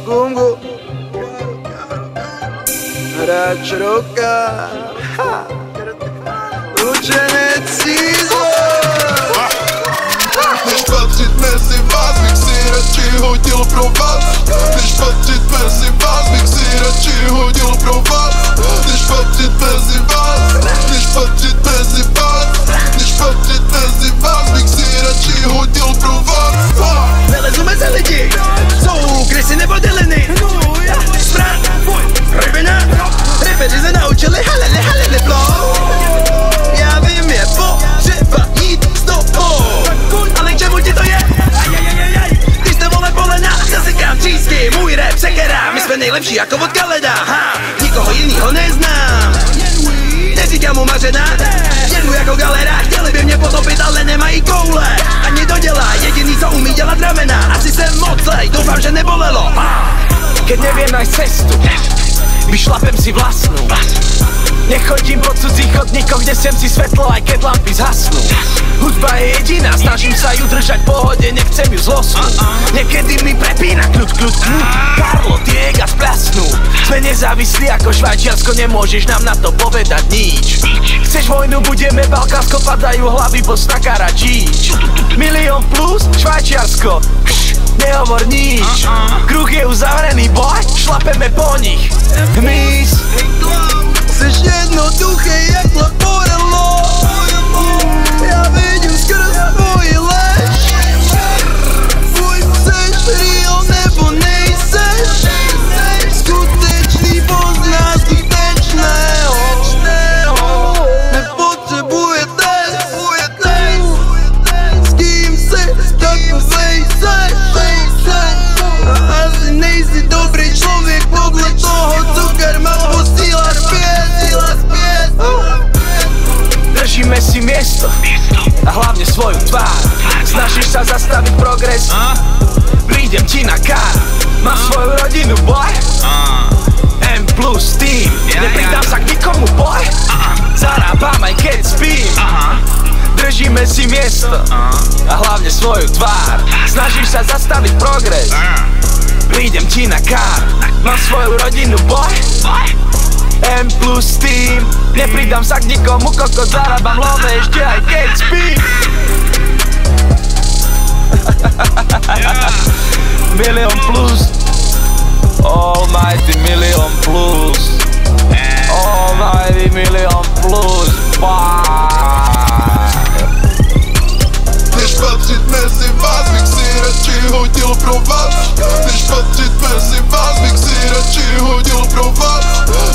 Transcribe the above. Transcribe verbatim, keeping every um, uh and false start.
Gungu Hráč roka Učenec Cízo. Než patřit mezi vás, bych si radši hodil pro vás. Než patřit mezi vás, bych si radši hodil pro vás. Než patřit mezi vás, než patřit mezi vás, než patřit mezi vás, bych si radši hodil pro vás. Nelezu mezi lidi, jsou krysy nebo dyliny. Sprat, rybina, rybeři se naučili halili, halili flow. Já vím, je potřeba jít s tobou, ale k čemu ti to je? Když jste vole polena, zasekám třísky, můj rap sekerá, my jsme nejlepší jako vodka leda, ha, nikoho jinýho neznám. Neříkám mu mařená, jen mu jako galera, chtěli by mě potopit, ale nemají koule. Ani to dělá, jediný co umí dělat ramena, asi jsem moclej, doufám, že nebolelo. Keď neviem nájsť cestu, vyšlapem si vlastnú. Nechodím po cudzích chodníkoch, kde sem si svetlo, aj keď lampy zhasnú. Hudba je jediná, snažím sa ju držať v pohode, nechcem ju zlosnúť. Niekedy mi prepína kľud, kľud, kľud. Karlo, tie ega splasnú. Sme nezávislí ako Švajčiarsko, nemôžeš nám na to povedať nič. Chceš vojnu, budeme Balkánsko, padajú hlavy, Bosna, Karadžič. Milión plus, Švajčiarsko, nehovor nič. Kruh je uzavrený, boj, šlapeme po nich. Hmyz. Seš jednoduchý jak Laporello. Já vidím skrz tvoji lež. Buď seš real nebo nejseš. Skutečný pozná skutečného. Nepotřebujete s kým si takovej seš. A asi nejsi dobrý člověk podle toho, co karma posílá zpět. Držíme si miesto a hlavne svoju tvár. Snažíš sa zastaviť progres, prídem ti na kár. Mám svoju rodinu, boy, M plus tým. Nepridám sa k nikomu, boy, zarábam aj keď spím. Držíme si miesto a hlavne svoju tvár. Snažíš sa zastaviť progres, prídem ti na kár. Mám svoju rodinu, boy, M plus tým. Nepridám sa k nikomu, kokot, zarábam love ešte aj keď spím. Milión plus, almighty milión plus, almighty milión plus, Než patřit mezi vás, bych si radši hodil pro vás. Než patřit mezi vás, bych si radši hodil pro vás.